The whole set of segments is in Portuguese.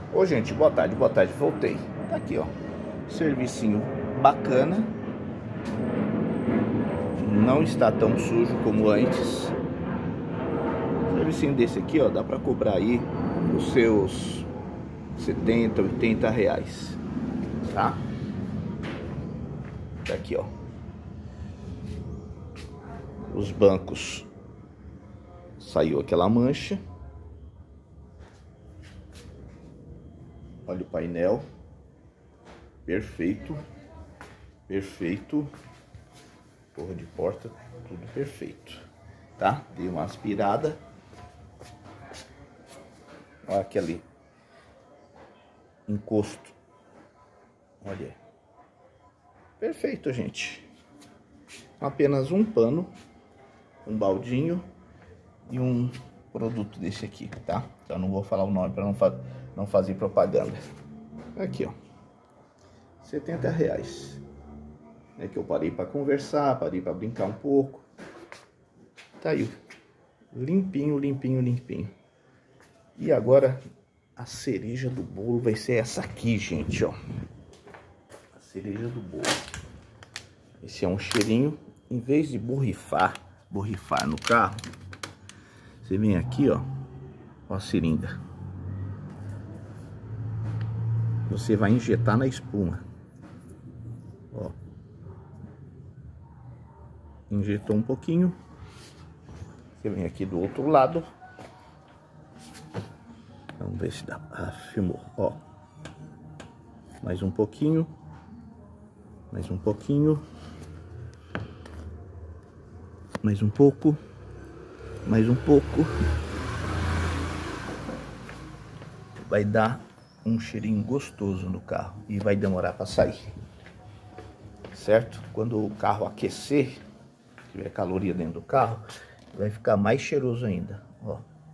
Ô gente, boa tarde, voltei. Tá aqui, ó, servicinho bacana. Não está tão sujo como antes. Servicinho desse aqui, ó, dá pra cobrar aí os seus 70, 80 reais, tá? Tá aqui, ó. Os bancos, saiu aquela mancha. Olha o painel, perfeito, perfeito. Porra de porta, tudo perfeito, tá? Dei uma aspirada. Olha aquele encosto, olha, perfeito, gente. Apenas um pano, um baldinho e um produto desse aqui, tá? Então não vou falar o nome para não fazer propaganda. Aqui, ó, 70 reais. É que eu parei para conversar, parei para brincar um pouco. Tá aí, limpinho, limpinho, limpinho. E agora a cereja do bolo vai ser essa aqui, gente, ó. A cereja do bolo. Esse é um cheirinho. Em vez de borrifar no carro, você vem aqui, ó, a seringa. Você vai injetar na espuma, ó. Injetou um pouquinho. Você vem aqui do outro lado. Vamos ver se dá. Ah, filmou, ó. Mais um pouquinho. Mais um pouquinho. Mais um pouco. Mais um pouco. Vai dar um cheirinho gostoso no carro. E vai demorar para sair. Certo? Quando o carro aquecer, tiver caloria dentro do carro, vai ficar mais cheiroso ainda, ó.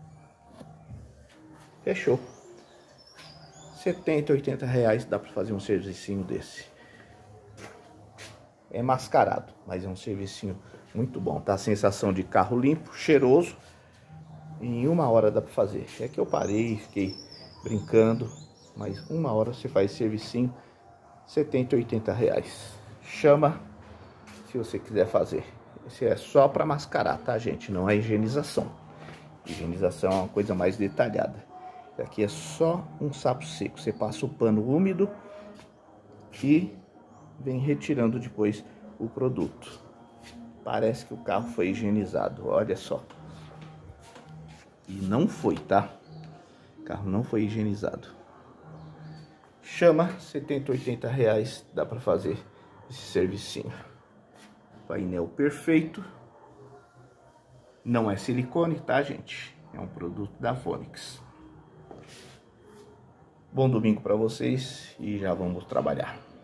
Fechou. 70, 80 reais dá para fazer um servicinho desse. É mascarado, mas é um servicinho muito bom, tá? Sensação de carro limpo, cheiroso. Em 1 hora dá para fazer. É que eu parei, fiquei brincando, mas 1 hora você faz servicinho, 70, 80 reais. Chama se você quiser fazer. Esse é só para mascarar, tá, gente? Não é higienização. Higienização é uma coisa mais detalhada. Aqui é só um sapo seco. Você passa o pano úmido e vem retirando depois o produto. Parece que o carro foi higienizado, olha só. E não foi, tá? O carro não foi higienizado. Chama, 70, 80 reais, dá para fazer esse servicinho. Painel perfeito. Não é silicone, tá, gente? É um produto da Vonix. Bom domingo para vocês e já vamos trabalhar.